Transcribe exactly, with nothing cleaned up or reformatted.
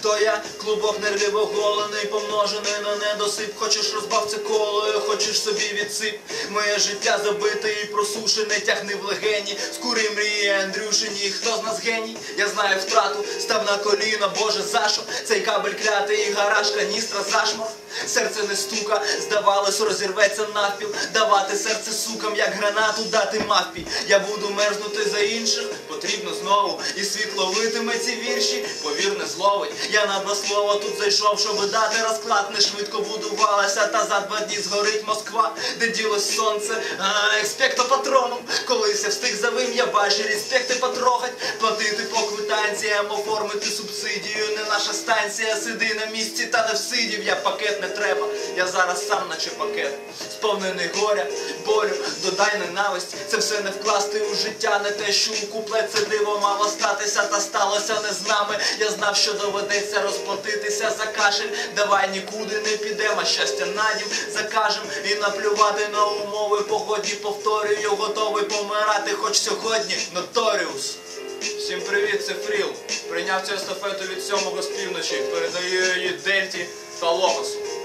хто я? Клубок нервів оголений, помножений на недосип. Хочеш розбав це коло, хочеш собі відсип. Моє життя забите і просушене, тягни в легені. Скури мрії Андрюшині, хто з нас геній? Я знаю втрату, став на коліна, Боже, за що? Цей кабель клятий і гараж, каністра, зашморг. Серце не стука, здавалось, розірветься навпіл. Давати серце сукам, як гранату дати мавпі. Я буду мерзнути за інших, потрібно знову. І світ ловитиме ці вірші, повір, не зловить. Я на два слова тут зайшов, щоб дати розклад. Не швидко будувалася, та за два дні згорить Москва. Де ділось сонце, а, експекто патроном. Колись я встиг за вим'я, ваші респекти потрогать. Платити по квитанціям, оформити субсидію. Не наша станція, сиди на місці та не всидів. Я пакет не треба, я зараз сам наче пакет. Сповнений горя, болю, додай ненависть. Це все не вкласти у життя, не те, що у куплет це диво мало статися, та сталося не з нами. Я знав, що доведеться розплатитися за кашель. Давай нікуди не підемо, а щастя надім закажем. І наплювати на умови погодні, повторюю, готовий помирати хоч сьогодні. Notorious. Всім привіт, це Фріл. Прийняв цю естафету від сьомого з півночі. Передаю її Дельті та Логосу.